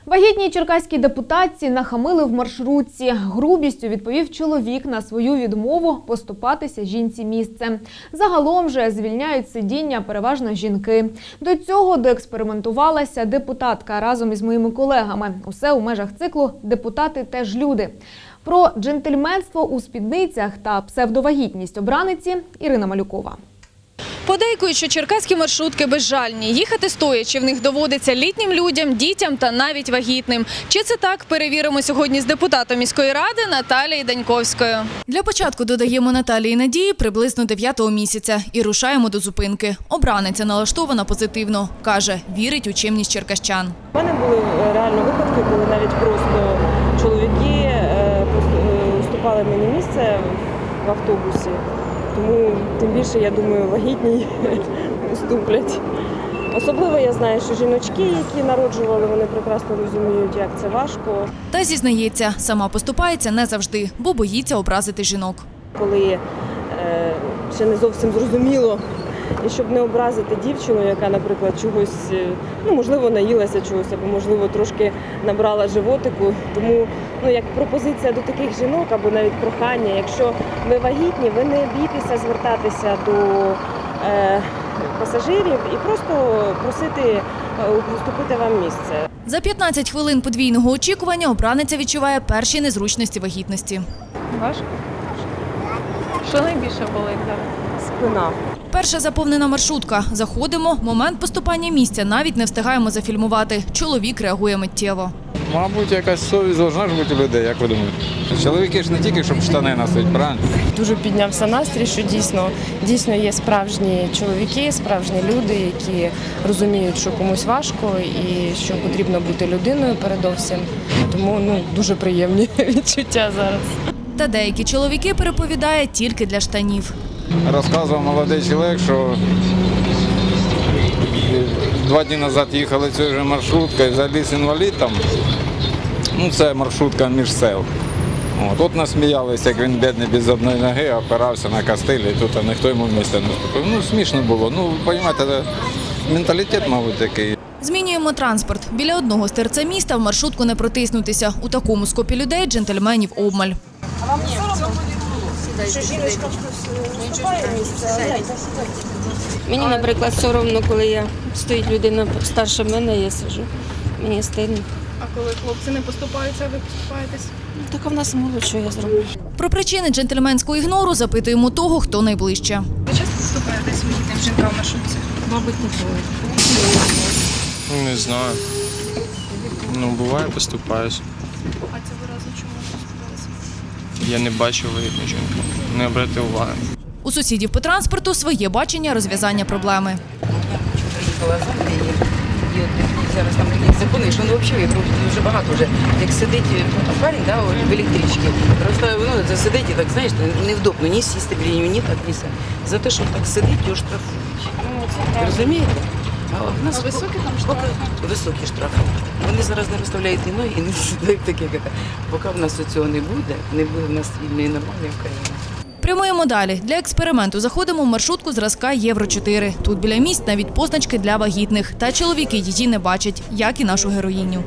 Вагітній черкаській депутатці нахамили в маршрутці. Грубістю відповів чоловік на свою відмову поступатися жінці місце. Загалом же звільняють сидіння переважно жінки. До цього доекспериментувалася депутатка разом із моїми колегами. Усе у межах циклу «Депутати теж люди». Про джентльменство у спідницях та псевдовагітність обраниці Ірина Малюкова. Подейкують, що черкаські маршрутки безжальні. Їхати стоячи в них доводиться літнім людям, дітям та навіть вагітним. Чи це так, перевіримо сьогодні з депутатом міської ради Наталією Даньковською. Для початку додаємо Наталії Надії приблизно 9-го місяця і рушаємо до зупинки. Обраниця налаштована позитивно. Каже, вірить у чемність черкащан. У мене були реально випадки, коли навіть просто чоловіки уступали мені місце в автобусі. Тому, тим більше, я думаю, вагітні уступлять. Особливо я знаю, що жіночки, які народжували, вони прекрасно розуміють, як це важко. Та зізнається, сама поступається не завжди, бо боїться образити жінок. Коли ще не зовсім зрозуміло, і щоб не образити дівчину, яка, наприклад, чогось, можливо, наїлася чогось, або, можливо, трошки набрала животику. Тому, як пропозиція до таких жінок, або навіть прохання, якщо ви вагітні, ви не бійтеся звертатися до пасажирів і просто просити уступити вам місце. За 15 хвилин подвійного очікування обраниця відчуває перші незручності вагітності. Важко? Що найбільше болить зараз? Спина. Перша заповнена маршрутка. Заходимо. Момент поступання місця навіть не встигаємо зафільмувати. Чоловік реагує миттєво. Мабуть, якась совість повинна ж бути у людей, як ви думаєте? Чоловіки ж не тільки, щоб штани носити, правильно? Дуже піднявся настрій, що дійсно є справжні чоловіки, справжні люди, які розуміють, що комусь важко і що потрібно бути людиною передовсім. Тому дуже приємні відчуття зараз. Та деякі чоловіки переповідає тільки для штанів. Розказував молодий чоловік, що 2 дні назад їхали цією ж маршруткою, заліз інвалід там. Це маршрутка між сел. От насміялися, як він бідний без одної ноги, опирався на кастилі, тут ніхто йому місця не вступив. Смішно було. Ви розумієте, менталітет, мабуть, такий. Змінюємо транспорт. Біля одного з ТРЦ міста в маршрутку не протиснутися. У такому скопі людей джентльменів обмаль. Що жіночка вступає в місце? Мені, наприклад, соромно, коли стоїть людина старша мене, я сиджу. Мені стидно. А коли хлопці не поступаються, ви поступаєтесь? Так в нас молодь, що я зроблю. Про причини джентльменського ігнору запитуємо того, хто найближче. Ви часто поступаєтесь вагітним жінкам в маршрутці? Мабуть, не буде. Не знаю. Буває, поступаюсь. А цього разу чому поступалися? Я не бачу вагітну жінку. Не обрати уваги. У сусідів по транспорту своє бачення розв'язання проблеми. Зараз там такі закони, що взагалі дуже багато вже. Як сидить парень в електричці, просто воно сидить і так, знаєш, невдобно ні сісти, ні так, ні сам. За те, що так сидить, його штрафують. Розумієте? А високі там штрафи? Високі штрафи. Вони зараз не розставляють і ноги, і не сідають таке, як поки в нас цього не буде в нас вільної нормальної країни. Прямуємо далі. Для експерименту заходимо в маршрутку зразка Євро-4. Тут біля місць навіть позначки для вагітних. Та чоловіки її не бачать, як і нашу героїню.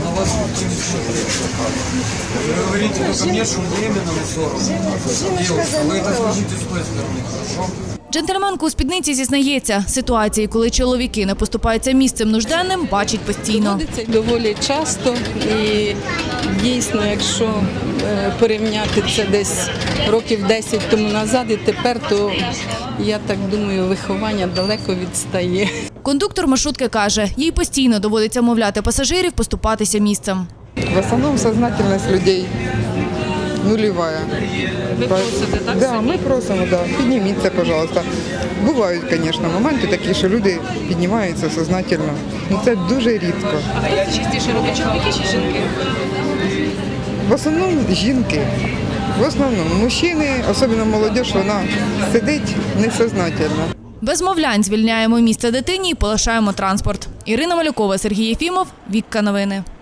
Джентльменка у спідниці зізнається, ситуації, коли чоловіки не поступаються місцем нужденним, бачить постійно. Доводиться доволі часто і дійсно, якщо порівняти це десь років 10 тому назад і тепер, то я так думаю, виховання далеко відстає. Кондуктор маршрутки каже, їй постійно доводиться мовляти пасажирів поступатися місцем. В основном сознательность людей нулевая. Ви просите, так? Да, ми просимо, підніміться, пожалуйста. Бувають, звісно, моменти такі, що люди піднімаються сознательно. Це дуже рідко. А хто це частіше робить, чоловіки чи жінки? В основному жінки. В основному мужчини, особливо молодь, вона сидить несознательно. Без мовлянь звільняємо місце дитині і полишаємо транспорт. Ірина Малюкова, Сергій Єфімов, Вікка Новини.